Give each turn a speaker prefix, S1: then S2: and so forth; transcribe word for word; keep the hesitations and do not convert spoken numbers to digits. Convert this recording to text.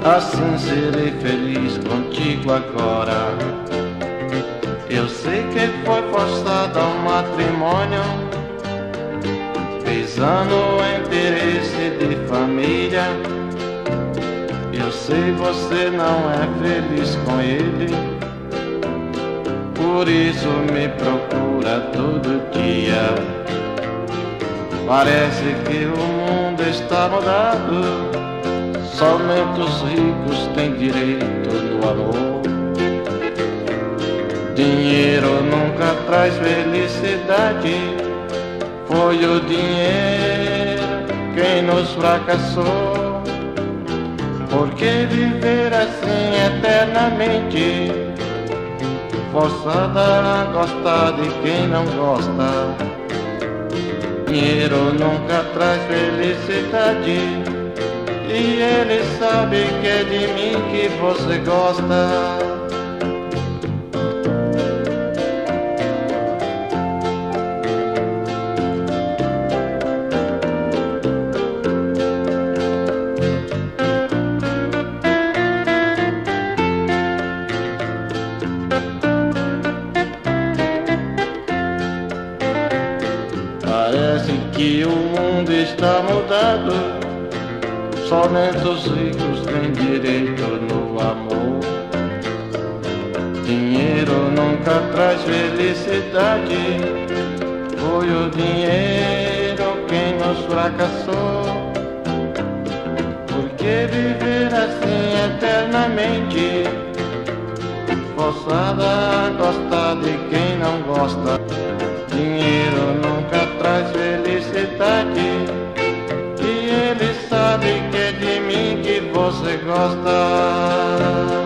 S1: assim serei feliz contigo agora. Eu sei que foi forçado ao matrimônio, visando o interesse de família. Eu sei você não é feliz com ele, por isso me procura todo dia. Parece que o mundo está mudado, somente os ricos têm direito no amor. Dinheiro nunca traz felicidade, foi o dinheiro quem nos fracassou. Por que viver assim eternamente, forçada a gostar de quem não gosta? Dinheiro nunca traz felicidade, e ele sabe que é de mim que você gosta. Parece que o mundo está mudado, somente os ricos têm direito no amor. Dinheiro nunca traz felicidade, foi o dinheiro quem nos fracassou. Por que viver assim eternamente, forçada a gostar de quem não gosta? Dinheiro nunca traz felicidade, e ele sabe que é de mim que você gosta.